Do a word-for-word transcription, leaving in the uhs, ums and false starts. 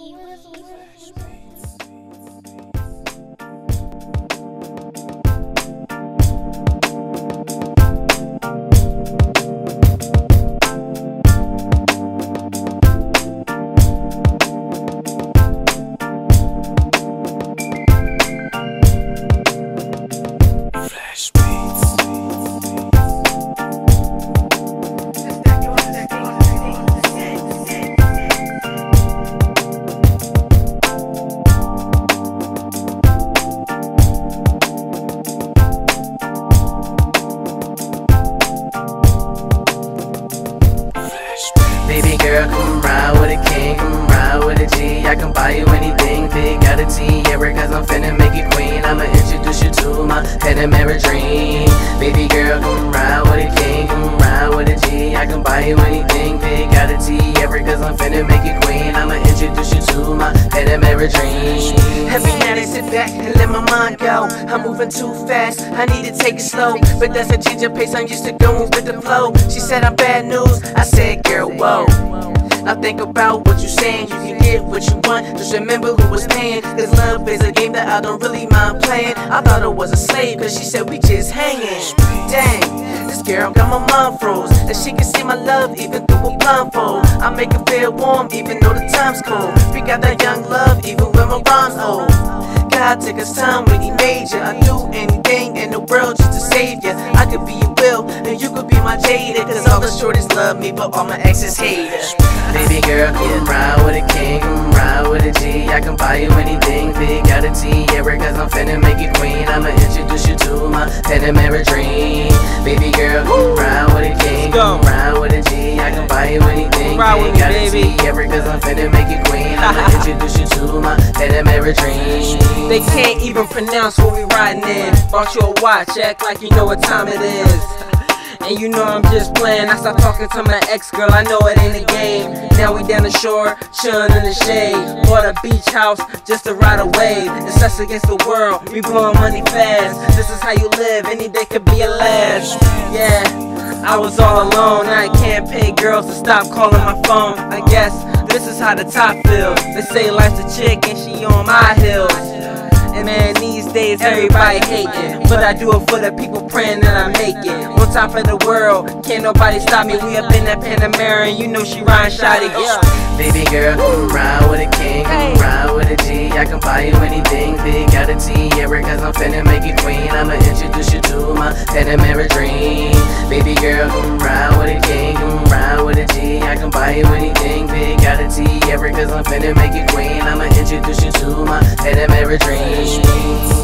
Baby girl, come ride with a king, come ride with a G. I can buy you anything, big out of T. Yeah, cause I'm finna make you queen. I'ma introduce you to my Panamera dream. Baby girl, come ride with a king, come ride with a G. I can buy you anything, big out of T. Yeah, cause I'm finna make you queen. I'ma introduce you to my Panamera dream. Every night I sit back and let my mind go. I'm moving too fast, I need to take it slow. But that's a change of pace, I'm used to going with the flow. She said I'm bad news, I said girl, whoa. Now think about what you're saying, you can get what you want. Just remember who was paying, cause love is a game that I don't really mind playing. I thought I was a slave, cause she said we just hanging. Dang, this girl got my mind froze, and she can see my love even through a blindfold. I make her feel warm even though the time's cold. We got that young love even when my rhyme's old. God took his time when he made you. I'd do anything in the world just to save you. I could be your Will, and you could be my Jada, cause all the shorties love me, but all my exes hate her. Baby girl, come ride with a king, come ride with a G. I can buy you anything, big out of T. Yeah, cause I'm finna make you queen. I'ma introduce you to my Panamera dream. Baby girl, come ride with a king, come ride with a G. I can buy you anything, big out of T. Yeah, cause I'm finna make you queen. I'ma introduce you to my Panamera dream. They can't even pronounce what we riding in. Bought you a watch, act like you know what time it is. And you know I'm just playing. I stopped talking to my ex-girl, I know it ain't a game. Now we down the shore, chillin' in the shade. Bought a beach house just to ride a wave. It's us against the world, we blowin' money fast. This is how you live, any day could be a last. Yeah, I was all alone, I can't pay girls to stop calling my phone. I guess this is how the top feels. They say life's a chick and she on my heels. And man, these days everybody hating, but I do it for the people praying that I make it. On top of the world, can't nobody stop me. We up in that Panamera, and you know she riding shotty. Yeah. Baby girl, come ride with a king, come ride with a G. I can buy you anything, big out of T. Yeah, cause I'm finna make you queen. I'ma introduce you to my Panamera dream. Baby girl, come ride with a king, come ride with a G. I can buy you anything, big out of T. Yeah, cause I'm finna make you queen. I'ma introduce you to my Panamera dream.